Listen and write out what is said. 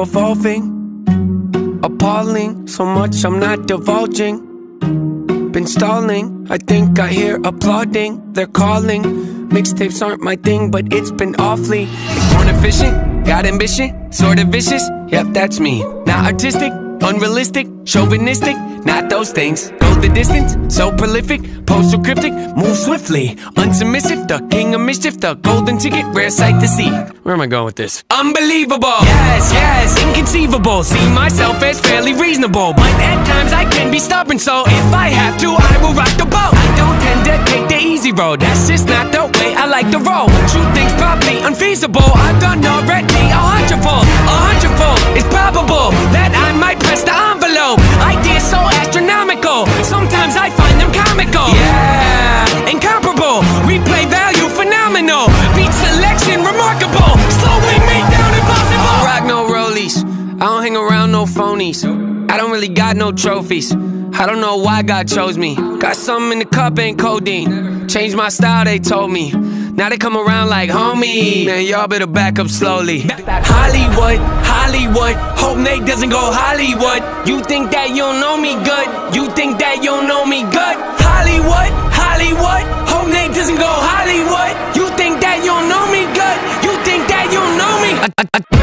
evolving, appalling, so much I'm not divulging. Been stalling, I think I hear applauding. They're calling, mixtapes aren't my thing, but it's been awfully born efficient, got ambition, sorta vicious. Yep, that's me. Not artistic, unrealistic, chauvinistic, not those things. Go the distance, so prolific, pose so cryptic, move swiftly, unsubmissive, the king of mischief, the golden ticket, rare sight to see. Where am I going with this? Unbelievable, yes, yes, inconceivable. See myself as fairly reasonable, but at times I can be stubborn, so if I have to, I will rock the boat. I don't tend to take the easy road, that's just not the way I like to roll. True things probably unfeasible, I've done already 100-fold. 100-fold is probable that I might press the envelope. Ideas so astronomical, sometimes I find them comical. Yeah, incomparable, replay value phenomenal, beat selection remarkable, slowing me down impossible. I don't rock no rollies, I don't hang around no phonies, I don't really got no trophies, I don't know why God chose me. Got something in the cup, ain't codeine. Changed my style, they told me. Now they come around like homie. Man, y'all better back up slowly. Hollywood, Hollywood, hope Nate doesn't go Hollywood. You think that you don't know me good, you think that you don't know me good. Hollywood, Hollywood, hope Nate doesn't go Hollywood. You think that you don't know me good, you think that you don't know me.